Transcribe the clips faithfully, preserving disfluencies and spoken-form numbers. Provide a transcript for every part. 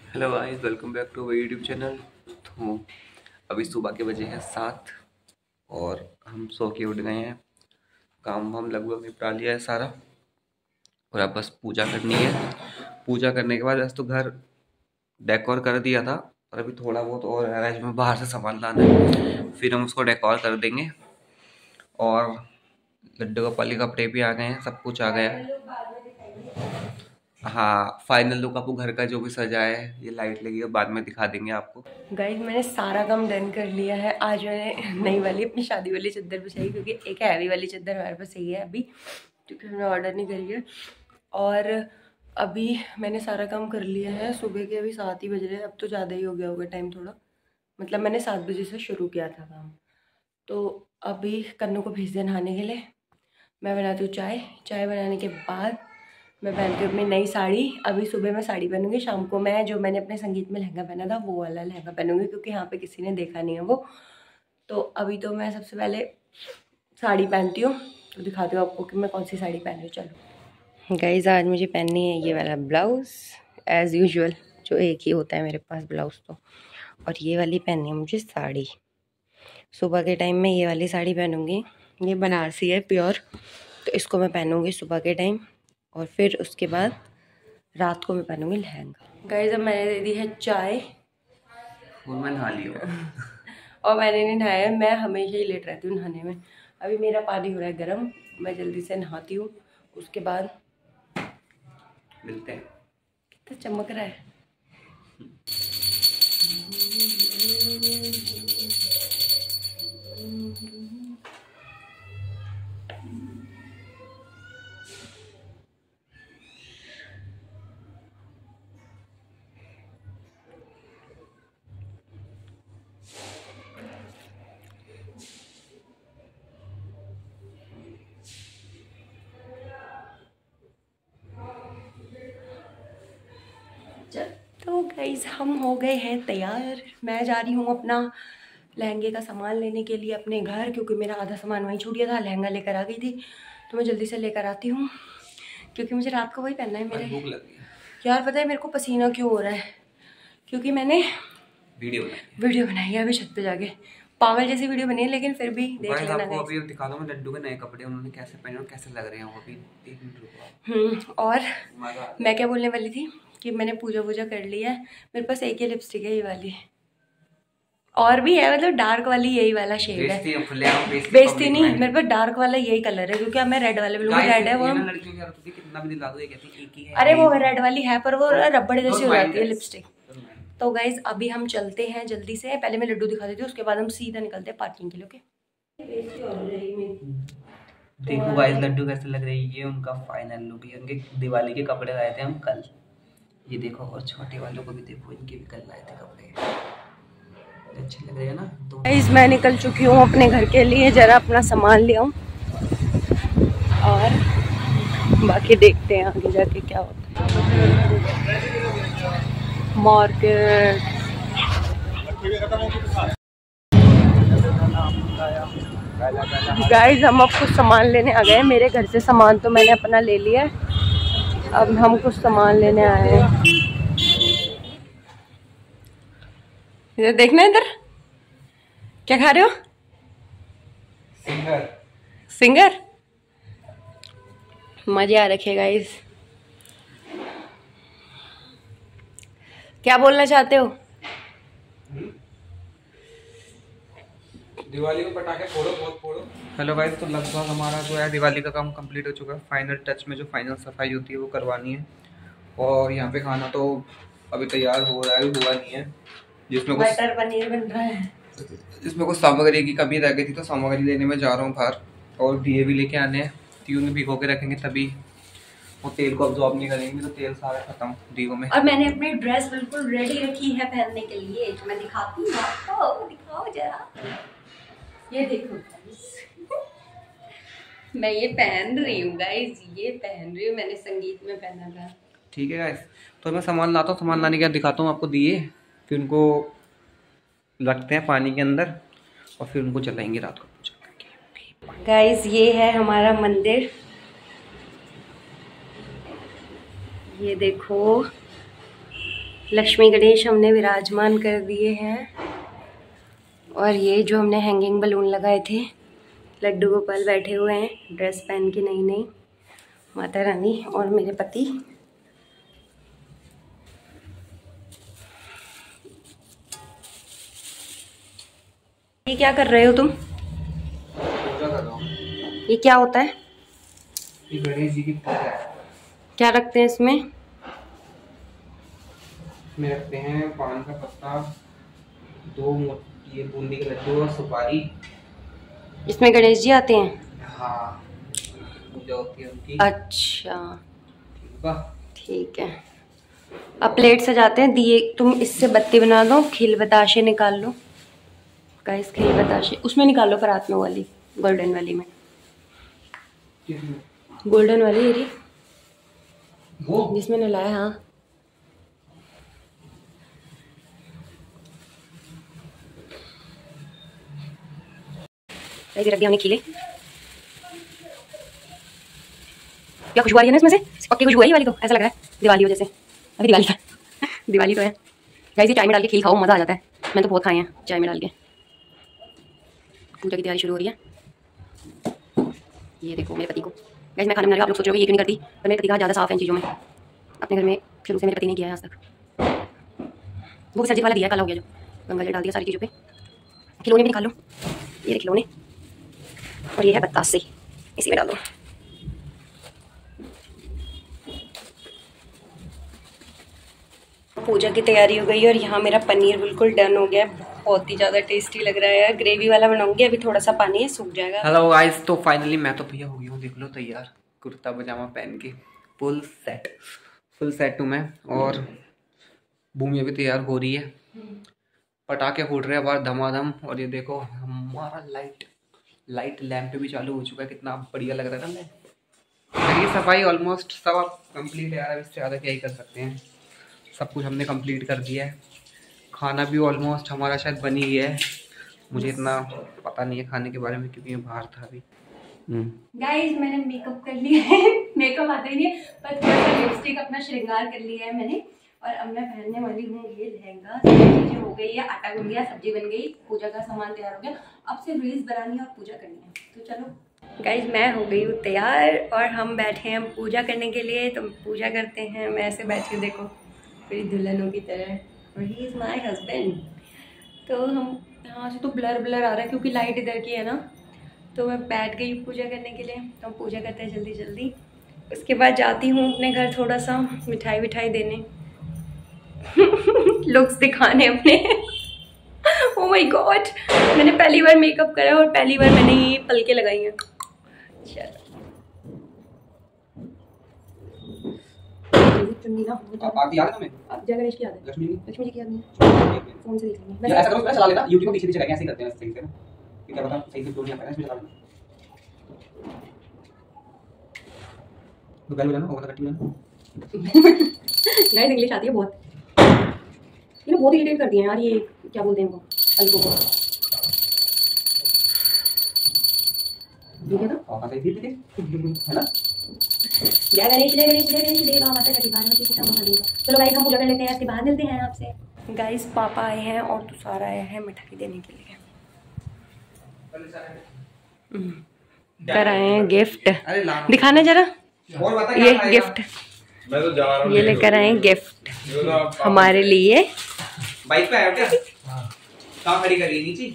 Hello guys, welcome back to my YouTube channel. तो अभी सुबह के बजे हैं सात और हम सो के उठ गए हैं। काम वाम लगभग निपटा लिया है सारा और अब बस पूजा करनी है। पूजा करने के बाद वैसे तो घर डेकोर कर दिया था और अभी थोड़ा बहुत और है इसमें, बाहर से सामान लाना है, फिर हम उसको डेकोर कर देंगे। और लड्डू गोपाल के कपड़े भी आ गए हैं, सब कुछ आ गया है। हाँ, फाइनल लुक आपको घर का जो भी सजा है, ये लाइट लगी है, बाद में दिखा देंगे आपको। गाइस मैंने सारा काम डन कर लिया है। आज मैंने नई वाली अपनी शादी वाली चादर बिछाई, क्योंकि एक हैवी वाली चादर हमारे पास सही है अभी, क्योंकि हमने ऑर्डर नहीं करी है। और अभी मैंने सारा काम कर लिया है। सुबह के अभी सात ही बज रहे हैं, अब तो ज़्यादा ही हो गया होगा टाइम थोड़ा। मतलब मैंने सात बजे से शुरू किया था काम। तो अभी कन्नू को भेज दिया नहाने के लिए। मैं बनाती हूँ चाय। चाय बनाने के बाद मैं पहनती हूँ अपनी नई साड़ी। अभी सुबह मैं साड़ी पहनूंगी, शाम को मैं जो मैंने अपने संगीत में लहंगा पहना था वो वाला लहंगा पहनूंगी, क्योंकि यहाँ पे किसी ने देखा नहीं है वो। तो अभी तो मैं सबसे पहले साड़ी पहनती हूँ, तो दिखाती हूँ आपको कि मैं कौन सी साड़ी पहन रही हूँ। चलो गाइस, आज मुझे पहननी है ये वाला ब्लाउज़ एज़ यूजुअल, जो एक ही होता है मेरे पास ब्लाउज़ तो। और ये वाली पहननी है मुझे साड़ी। सुबह के टाइम में ये वाली साड़ी पहनूंगी, ये बनारसी है प्योर, तो इसको मैं पहनूंगी सुबह के टाइम। और फिर उसके बाद रात को मैं पहनूंगी लहंगा। गाइस अब मैंने दे दी है चाय और मैं नहा लिया और मैंने नहीं नहाया है। मैं हमेशा ही लेट रहती हूँ नहाने में। अभी मेरा पानी हो रहा है गर्म, मैं जल्दी से नहाती हूँ, उसके बाद मिलते हैं। कितना चमक रहा है। तो गाइज हम हो गए हैं तैयार। मैं जा रही हूँ अपना लहंगे का सामान लेने के लिए अपने घर, क्योंकि मेरा आधा सामान वहीं छूट गया था। लहंगा लेकर आ गई थी, तो मैं जल्दी से लेकर आती हूँ, क्योंकि मुझे रात को वही पहनना है। मेरे भूख लगी है यार, पता है मेरे को पसीना क्यों हो रहा है? क्योंकि मैंने वीडियो बनाई वीडियो बनाई है अभी छत पे जाके। पागल जैसी वीडियो बनी है, लेकिन फिर भी देख गाइस लेना। आपको अभी दिखा दूं मैं लड्डू के नए कपड़े उन्होंने कैसे पहने और कैसे लग रहे हैं वो, अभी एक मिनट रुको। हम्म और मजा आ मैं क्या बोलने वाली थी कि मैंने पूजा वूजा कर ली है। मेरे पास एक ही लिपस्टिक है, ये वाली, और भी है, मतलब डार्क वाली यही वाला शेड है। बेइज्जती नहीं, मेरे पास डार्क वाला यही कलर है, क्योंकि अब मैं रेड वाले बिल्कुल रेड है वो। लड़कियों की आदत होती है कितना भी दिला दो ये कहती है एक ही है। अरे वो रेड वाली है, पर वो रबड़ जैसी हो जाती है लिपस्टिक। तो गाइज अभी हम चलते हैं जल्दी से। पहले मैं लड्डू दिखा देती हूँ, उसके बाद हम सीधा निकलते हैं पार्किंग के लिए। ओके, देखो गाइस लड्डू कैसे लग रही है। ये उनका फाइनल लुक है। उनके दिवाली के कपड़े लाए थे हम कल, ये देखो। और छोटे वालों को भी देखो, इनके भी कल लाए थे कपड़े, अच्छे लग रहे हैं ना। तो गाइस मैं निकल चुकी हूँ अपने घर के लिए, जरा अपना सामान ले आऊँ और बाकी देखते हैं आगे जाके क्या होता है। मार्केट गाइस, हम अब कुछ सामान लेने आ गए हैं। मेरे घर से सामान तो मैंने अपना ले लिया है, अब हम कुछ सामान लेने आए हैं। इधर देखना, इधर क्या खा रहे हो? सिंगर सिंगर मजे आ रखे गाइस। क्या बोलना चाहते हो? दिवाली को पटाखे फोड़ो, बहुत फोड़ो। हेलो गाइस, तो लगभग हमारा जो है दिवाली का काम कंप्लीट हो चुका है। फाइनल टच में जो फाइनल सफाई होती है वो करवानी है। और यहाँ पे खाना तो अभी तैयार हो रहा है, हुआ नहीं है। जिसमें कुछ मटर पनीर बन रहा है, जिसमें कुछ सामग्री की कमी रह गई थी, तो सामग्री लेने में जा रहा हूँ बाहर। और दिए भी लेके आने हैं, दियों में भिगो के रखेंगे तभी वो तेल को अब्जॉर्ब नहीं करेंगे, तो तेल सारा खत्म दियों में। और मैंने अपनी ड्रेस बिल्कुल रेडी रखी है पहनने के लिए, जो मैं दिखाती हूँ आपको। दिखाओ जरा, ये देखो गाइस। मैं ये पहन रही हूँ गाइस, ये पहन रही हूँ, मैंने संगीत में पहना था। ठीक है गाइस, तो मैं सामान लाता हूँ। सामान लाने के बाद दिखाता हूँ आपको दिए, फिर उनको रखते हैं पानी के अंदर और फिर उनको जलाएंगे रात को पूजा करके। गाइस ये है हमारा मंदिर, ये देखो। लक्ष्मी गणेश हमने विराजमान कर दिए हैं। और ये जो हमने हैंगिंग बलून लगाए थे, लड्डू गोपाल बैठे हुए हैं ड्रेस पहन के, नई नई माता रानी और मेरे पति। ये क्या कर रहे हो तुम? पूजा कर रहा हूँ। ये क्या होता है? ये गणेश जी की पूजा है। क्या रखते हैं इसमें? इसमें रखते हैं पान का पत्ता, दो ये बूंदी के लड्डू और सुपारी। इसमें गणेश जी आते हैं? हाँ, पूजा होती है उनकी। अच्छा ठीक है, ठीक है। अब प्लेट सजाते हैं। दिए तुम इससे बत्ती बना दो, खिल बताशे निकाल लो। गाइस खिल बताशे उसमें निकाल लो, परात में वाली, गोल्डन वाली में। गोल्डन वाली ये वो जिसमें नलाया। हाँ ऐसे रख दिया हमने खिले। क्या खुशबू आ रही है ना इसमें से? पक्की खुशबू है ये वाली, तो ऐसा लग रहा है दिवाली हो जैसे। अभी दिवाली है दिवाली तो है। गाइस ये चाय में डाल के खील खाओ, मज़ा आ जाता है। मैंने तो बहुत खाए हैं चाय में डाल के। पूजा की तैयारी शुरू हो रही है। ये देखो मेरे पति को। गाइस मैं खाना बना रही हूँ, आप लोग सोच रहे हो ये क्यों नहीं करती, पर मेरे पति का ज़्यादा साफ है इन चीज़ों में। अपने घर में शुरू से मेरे पति ने किया है आज तक। वो सर्जित वाला दिया है, काला हो गया जो, गंगा जल डाल दिया सारी चीज़ों पे। खिलौने भी निकाल लो, ये खिलौने। और ये है बतासे, इसी में डाल दो। पूजा की तैयारी हो गई और यहाँ मेरा पनीर बिल्कुल डन हो गया है। बहुत ही ज़्यादा टेस्टी लग रहा है यार। ग्रेवी वाला बनाऊंगी, अभी थोड़ा सा पानी है, सूख जाएगा। हेलो गाइस, तो फाइनली मैं तो भैया हो गई हूँ, देख लो तैयार, कुर्ता पजामा पहन के फुल सेट, फुल सेट हूँ मैं। और भूमि भी तैयार हो रही है, पटाखे फूट रहे हैं बाहर धमाधम। और ये देखो हमारा लाइट लाइट लैंप भी चालू हो चुका है, कितना बढ़िया लग रहा है ना। मैं ये सफाई ऑलमोस्ट सब कंप्लीट है यार, अब इससे ज़्यादा क्या ही कर सकते हैं। सब कुछ हमने कंप्लीट कर दिया है। खाना भी ऑलमोस्ट हमारा शायद बन ही गया है। मुझे इतना पता नहीं है खाने के बारे में, क्योंकि मैं बाहर था अभी। गाइस मैंने मेकअप कर लिया है मेकअप आता ही नहीं है, पर थोड़ा सा लिपस्टिक अपना श्रृंगार कर लिया है मैंने। और अब मैं पहनने वाली हूँ ये लहंगा। सारी चीजें हो गई है, आटा गूंद गया, सब्जी बन गई, पूजा का सामान तैयार हो गया। अब सिर्फ रील्स बनानी है और पूजा करनी है, तो चलो। गाइस मैं हो गई हूँ तैयार और हम बैठे हैं पूजा करने के लिए। तो पूजा करते हैं। मैं ऐसे बैठ के देखो मेरी दुल्हनों की तरह, और ही इज़ माई हस्बैंड। तो हम यहाँ से तो ब्लर ब्लर आ रहा है क्योंकि लाइट इधर की है ना। तो मैं बैठ गई पूजा करने के लिए। तो हम पूजा करते हैं जल्दी जल्दी। उसके बाद जाती हूँ अपने घर थोड़ा सा मिठाई विठाई देने लुक्स दिखाने अपने ओह माय गॉड, मैंने पहली बार मेकअप करा और पहली बार मैंने ये पलके लगाई हैं। चलो चुन्नी ना आप याद है तुम्हें? अब जय गणेश की याद है, लक्ष्मी लक्ष्मी जी की याद नहीं है। फोन से देख लेंगे। ऐसा करो, चला लेना यूट्यूब पीछे पीछे करके ऐसे ही करते हैं सही से ना, क्या पता सही से नहीं आ पाएगा, इसमें चला लेना। तो गाली बना होगा, कट्टी बना गाइस इंग्लिश आती है बहुत, ये बहुत इरिटेट करती है यार। ये क्या बोलते हैं इनको, अलगू को। ठीक है ना, और सही थी है ना। जय गणेश जय गणेश जय गणेश देवा माता का पार्वती पिता महादेव। चलो गाइस हम पूजा कर लेते हैं, इसके बाद मिलते हैं आपसे। गाइस पापा आए हैं और तुषार आया है मिठाई देने के लिए। कर आए हैं गिफ्ट, दिखाना जरा ये गिफ्ट। मैं तो जा रहा हूं, ये लेकर आए गिफ्ट हमारे लिए। बाइक पे आया क्या? कहाँ खड़ी करी नीचे?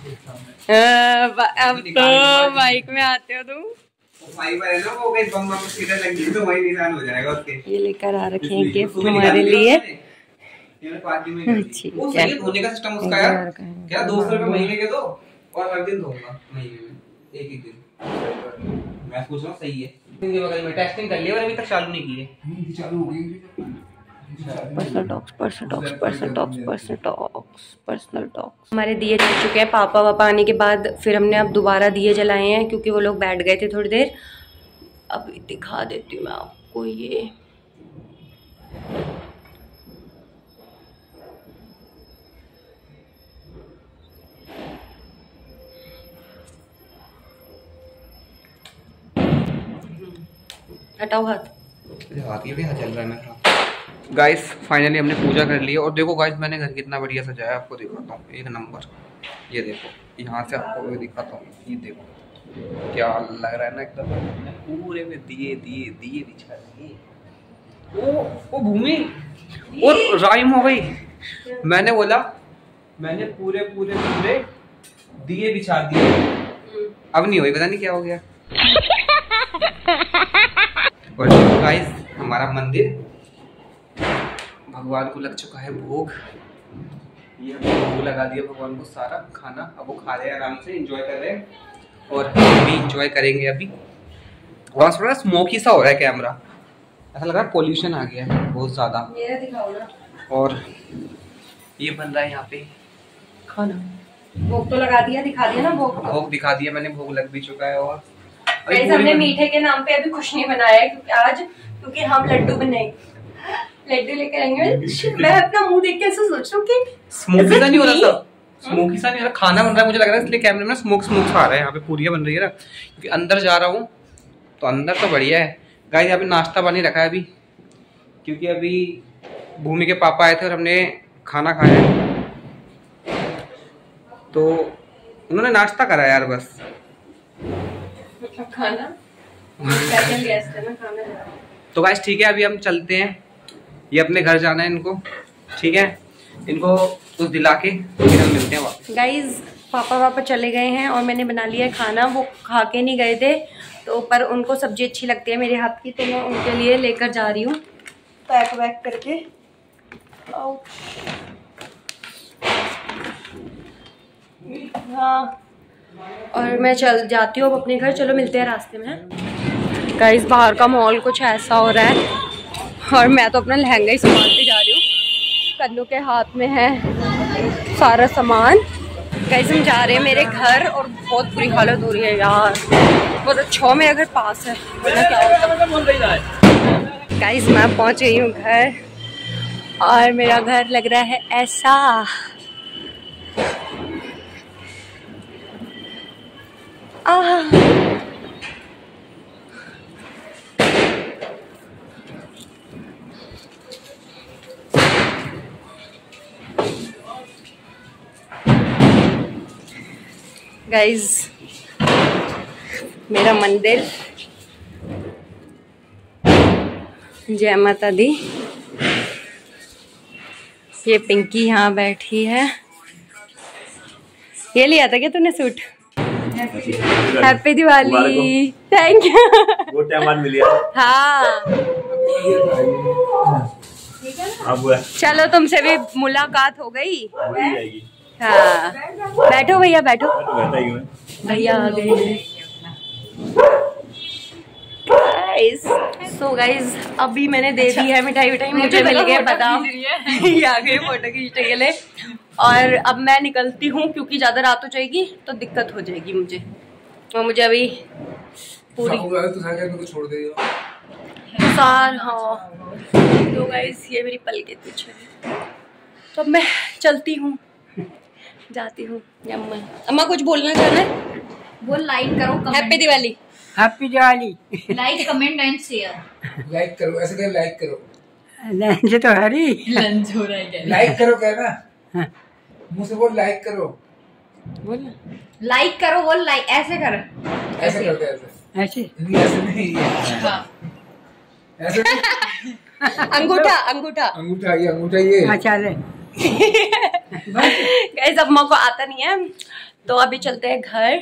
अब तो बाइक में आते हो तुम। भाई पर है ना, वो कहीं बम बम सीधा लग गई तो वही निशान हो जाएगा उसके। ये लेकर आ रखे हैं गिफ्ट हमारे लिए। पार्टी में वो सही है, धोने का सिस्टम उसका यार। क्या दो सौ रुपए महीने के दो और हर दिन धोऊंगा महीने में एक एक दिन। मैं सोच रहा हूँ सही है। इनके बगल में टेस्टिंग कर लिया और अभी तक चालू नहीं की है। चालू हो गई। Personal talks personal talks personal talks personal talks personal talks. हमारे दिए जल चुके हैं। पापा वापा आने के बाद फिर हमने अब दोबारा दिए जलाए हैं क्योंकि वो लोग बैठ गए थे थोड़ी देर। अब दिखा देती हूँ मैं आपको ये। हटाओ हाथ। हाथ ये भी हाथ चल रहा है मेरा। गाइस फाइनली हमने पूजा कर ली है और देखो गाइस मैंने घर कितना बढ़िया सजाया है, आपको दिखाता हूँ एक नंबर। ये देखो यहाँ से आपको मैं दिखाता हूँ, ये देखो क्या लग रहा है ना एकदम, पूरे में दिए दिए दिए बिछा दिए। ओ ओ भूमि और राइम हो गई। मैंने बोला मैंने पूरे पूरे पूरे दिए बिछा दिए, अब नहीं हुई, पता नहीं क्या हो गया। और गाइस हमारा मंदिर भगवान को लग चुका है भोग, ये भोग लगा दिया भगवान को सारा खाना। अब वो खा रहे हैं आराम से, एंजॉय कर रहे हैं और हम भी एंजॉय करेंगे अभी। और थोड़ा स्मोकी सा हो रहा है कैमरा, ऐसा लग रहा है पोल्यूशन आ गया है बहुत ज़्यादा। मेरा दिखाओ ना। और ये बन रहा है यहाँ पे खाना। भोग तो लगा दिया, दिखा दिया ना भोग। भोग दिखा दिया मैंने, भोग लग भी चुका है। और हमने मीठे के नाम पे अभी कुछ नहीं बनाया है क्योंकि आज क्योंकि हम लड्डू बनाए, लड्डू लेकर आएंगे। मैं अपना मुंह देख के ऐसा सोच रहा हूँ कि स्मोकी सा नहीं हो रहा था, स्मोकी सा नहीं हो रहा, खाना बन रहा है मुझे लग रहा है, इसलिए कैमरे में स्मोक स्मोक सा आ रहा है। यहाँ पे पूरियाँ बन रही है ना, क्योंकि अंदर जा रहा हूँ तो अंदर तो बढ़िया है। गाइस यहाँ पे नाश्ता पानी रखा है अभी, क्योंकि अभी भूमि के पापा आए थे और हमने खाना खाया तो उन्होंने नाश्ता करा यार बस। खाना गेस्ट है ना, खाना। तो गाइस ठीक है, अभी हम चलते हैं, ये अपने घर जाना है इनको, ठीक है, इनको कुछ दिला के फिर हम मिलते हैं वापस। गाइस पापा वापा चले गए हैं और मैंने बना लिया है खाना, वो खा के नहीं गए थे तो पर उनको सब्जी अच्छी लगती है मेरे हाथ की, तो मैं उनके लिए लेकर जा रही हूँ पैक वैक करके। हाँ और मैं चल जाती हूँ अब अपने घर, चलो मिलते हैं रास्ते में। गाइस बाहर का माहौल कुछ ऐसा हो रहा है और मैं तो अपना लहंगा ही संभालते जा रही हूँ, कन्नू के हाथ में है सारा सामान। गाइस हम जा रहे हैं मेरे घर और बहुत बुरी हालत हो रही है यार, बहुत अच्छा मेरा घर पास है, क्या गाइस मैं पहुँच गई हूँ घर और मेरा घर लग रहा है ऐसा। आह गाइस मेरा मंदिर, जय माता दी। ये पिंकी यहाँ बैठी है, ये लिया था क्या तूने suit? Happy Diwali. Thank you, वो टाइम बाद मिलिया। हाँ चलो तुमसे भी मुलाकात हो गई। हाँ बैठो भैया बैठो, भैया आ गए। गाइस सो गाइस अभी मैंने दे दी है मिठाई विठाई, मुझे मिल गए बादाम। ये आ गए फोटो खींचने के लिए और अब मैं निकलती हूँ क्योंकि ज्यादा रात हो जाएगी तो दिक्कत हो जाएगी मुझे, और मुझे अभी पूरी तो छोड़ देगा सार। हाँ तो गाइस ये मेरी पल के कुछ है, तो अब मैं चलती हूँ, जाती हूँ। अम्मा अम्मा कुछ बोलना चाहना है? बोल लाइक करो, happy Diwali. Happy Diwali. Like comment and share. Like करो, ऐसे कर लाइक करो। लंच तो हरी लंच हो रहा है, लाइक करो कहना, मुझे बोल लाइक करो, बोल लाइक करो, बोल लाइक ऐसे कर, ऐसे करते ऐसे ऐसे ऐसे नहीं, ऐसे अंगूठा अंगूठा अंगूठा, ये अंगूठा ये अच्छा ले। गाइस अम्मा को आता नहीं है तो अभी चलते हैं घर।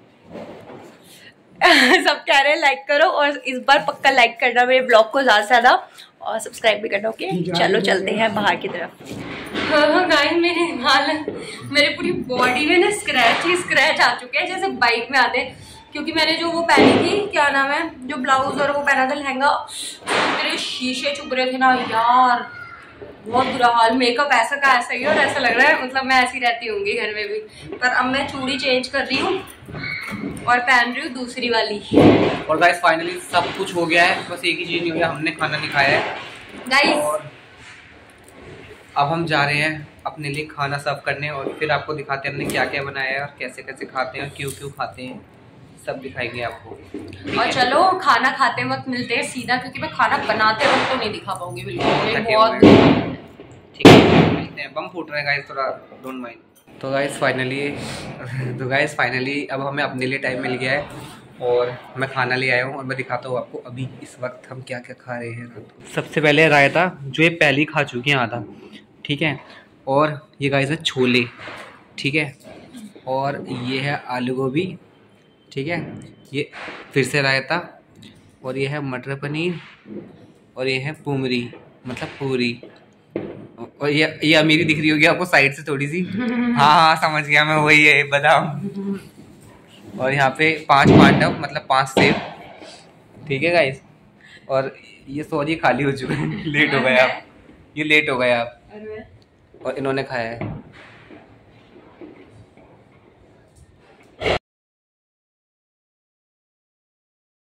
सब कह रहे हैं लाइक करो और इस बार पक्का लाइक करना मेरे ब्लॉग को ज्यादा से ज्यादा और सब्सक्राइब भी करना। ओके चलो चलते हैं बाहर की तरफ। हाँ गाइस मेरे हाल मेरे पूरी बॉडी में ना स्क्रैच ही स्क्रैच आ चुके हैं जैसे बाइक में आते हैं, क्योंकि मैंने जो वो पहनी थी क्या नाम है जो ब्लाउज और वो पहना था लहंगा, तेरे शीशे चुभ रहे थे ना यार, बहुत बुरा हाल। मेकअप ऐसा का ऐसा ही और ऐसा लग रहा है मतलब मैं ऐसी रहती होंगी घर में भी, पर अब मैं चूड़ी चेंज कर रही हूँ और पहन रही हूँ दूसरी वाली। और गाइस फाइनली सब कुछ हो गया है, बस एक ही चीज नहीं हो गया, हमने खाना नहीं खाया है गाइस। और अब हम जा रहे हैं अपने लिए खाना सर्व करने और फिर आपको दिखाते हैं हमने क्या क्या बनाया है और कैसे कैसे खाते हैं और क्यों क्यों खाते हैं। सब दिखाएंगे आपको। और चलो खाना खाते वक्त मिलते हैं सीधा, क्योंकि मैं खाना बनाते वक्त तो नहीं दिखा पाऊंगी बिल्कुल, बहुत ठीक है मिलते हैं। बम फूट रहे हैं गाइस, थोड़ा डोंट माइंड। तो गाइस फाइनली तो गाइस फाइनली अब हमें अपने लिए टाइम मिल गया है और मैं खाना ले आया हूँ और मैं दिखाता हूँ आपको अभी इस वक्त हम क्या क्या खा रहे हैं। सबसे पहले रायता, जो ये पहले ही खा चुके हैं आधा, ठीक है। और ये गाइस है छोले, ठीक है। और ये है आलू गोभी, ठीक है। ये फिर से रायता, और ये है मटर पनीर, और ये है पूमरी मतलब पूरी, और ये ये अमीरी दिख रही होगी आपको साइड से थोड़ी सी। हाँ हाँ समझ गया मैं, वही है बादाम। और यहाँ पे पांच पांडव मतलब पांच सेब, ठीक है गाइस। और ये सॉरी खाली हो चुका है, लेट हो गए आप, ये लेट हो गए आप। और इन्होंने खाया है